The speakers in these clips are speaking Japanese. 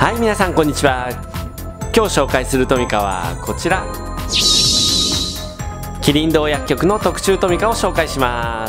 はい、皆さんこんにちは。今日紹介するトミカはこちら、キリン堂薬局の特注トミカを紹介します。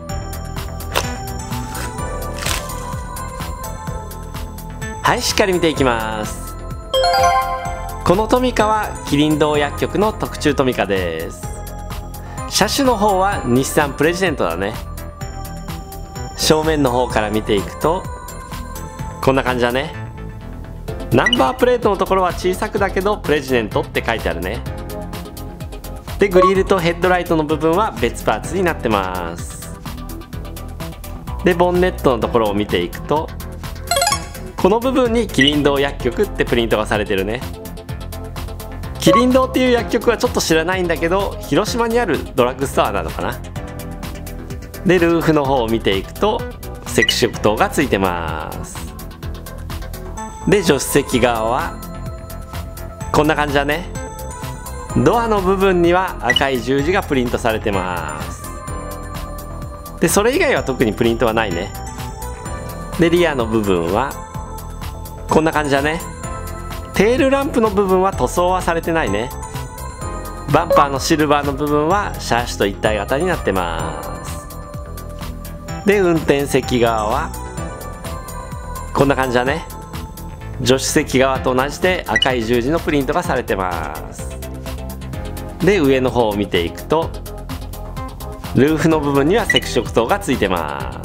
はい、しっかり見ていきます。このトミカはキリン堂薬局の特注トミカです。車種の方は日産プレジデントだね。正面の方から見ていくとこんな感じだね。ナンバープレートのところは小さくだけどプレジデントって書いてあるね。でグリルとヘッドライトの部分は別パーツになってます。でボンネットのところを見ていくとこの部分にキリン堂薬局ってプリントがされてるね。キリン堂っていう薬局はちょっと知らないんだけど広島にあるドラッグストアなのかな。でルーフの方を見ていくと赤色灯がついてます。で助手席側はこんな感じだね。ドアの部分には赤い十字がプリントされてます。でそれ以外は特にプリントはないね。でリアの部分はこんな感じだね。テールランプの部分は塗装はされてないね。バンパーのシルバーの部分はシャーシと一体型になってます。で運転席側はこんな感じだね。助手席側と同じで赤い十字のプリントがされてます。で上の方を見ていくとルーフの部分には赤色灯がついてます。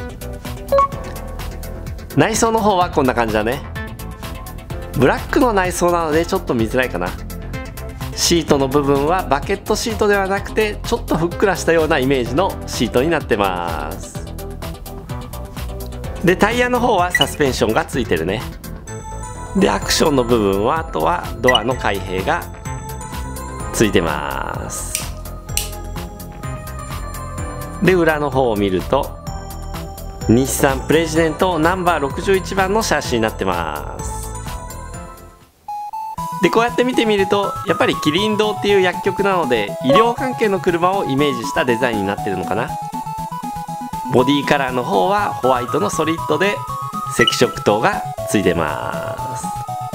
内装の方はこんな感じだね。ブラックの内装なのでちょっと見づらいかな。シートの部分はバケットシートではなくてちょっとふっくらしたようなイメージのシートになってます。でタイヤの方はサスペンションがついてるね。でアクションの部分はあとはドアの開閉がついてます。で裏の方を見ると日産プレジデントナンバー61番のシャーシになってます。でこうやって見てみるとやっぱりキリン堂っていう薬局なので医療関係の車をイメージしたデザインになってるのかな。ボディカラーの方はホワイトのソリッドで赤色灯がついてます。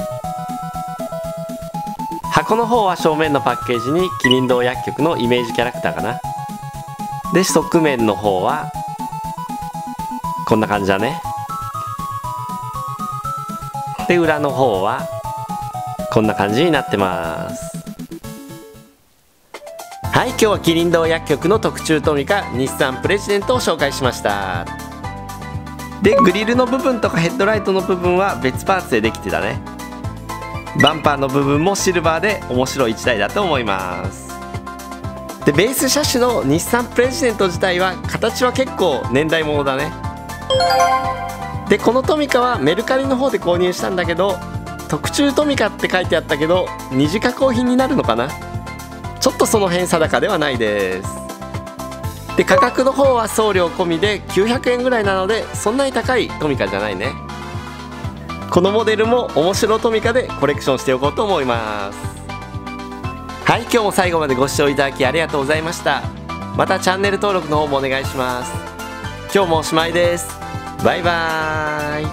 箱の方は正面のパッケージにキリン堂薬局のイメージキャラクターかな。で側面の方はこんな感じだね。で裏の方はこんな感じになってます。はい、今日はキリン堂薬局の特注トミカ日産プレジデントを紹介しました。でグリルの部分とかヘッドライトの部分は別パーツでできてたね。バンパーの部分もシルバーで面白い1台だと思います。でベース車種の日産プレジデント自体は形は結構年代物だね。でこのトミカはメルカリの方で購入したんだけど特注トミカって書いてあったけど二次加工品になるのかな。ちょっとその辺定かではないです。で価格の方は送料込みで900円ぐらいなのでそんなに高いトミカじゃないね。このモデルも面白トミカでコレクションしておこうと思います。はい、今日も最後までご視聴いただきありがとうございました。またチャンネル登録の方もお願いします。今日もおしまいです。バイバーイ。